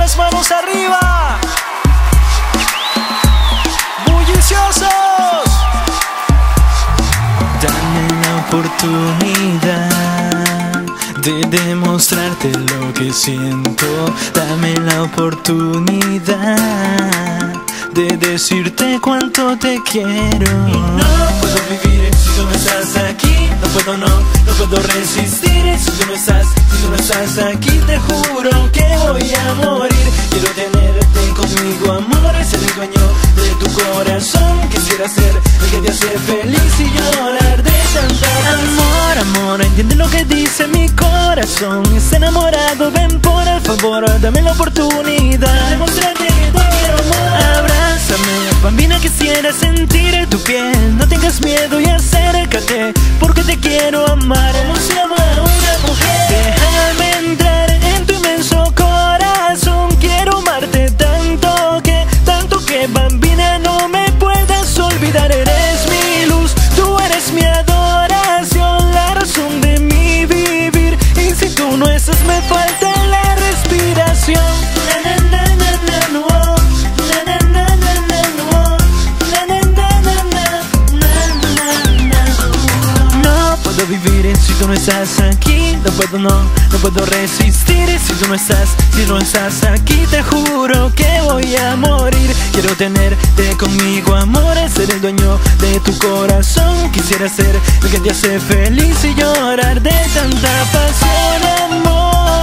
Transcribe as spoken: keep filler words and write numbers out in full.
las manos arriba. Bulliciosos. Dame la oportunidad de demostrarte lo que siento. Dame la oportunidad de decirte cuánto te quiero. Y no puedo vivir si tú no estás aquí. No puedo, no, no puedo resistir si tú no estás, si tú no estás aquí. Te juro que voy a morir. Quiero tenerte conmigo, amor, ser el dueño de tu corazón. Quisiera ser el que te hace feliz y llorar de tanta amor, amor, entiende lo que dice mi corazón. Está enamorado, ven por el favor, dame la oportunidad. Demostrarte que te quiero, amor. Abrázame, bambina, quisiera sentir tu piel. No tengas miedo y acércate, porque te quiero amar. ¿Cómo se llama una mujer? Déjame entrar en tu inmenso corazón. Quiero amarte tanto que, tanto que, bambina, no me puedas olvidar. Eres mi luz, tú eres mi adoración, la razón de mi vivir. Y si tú no estás me falta la respiración. Na, na, na, na, na, no. Na, na, na, na, na, no. Na, na, na, na, na, na, na, na. No puedo vivir si tú no estás aquí. No puedo, no, no puedo resistir si tú no estás, si no estás aquí. Te juro que voy a morir. Quiero tenerte conmigo, amor, ser el dueño de tu corazón. Quisiera ser el que te hace feliz y llorar de tanta pasión, amor.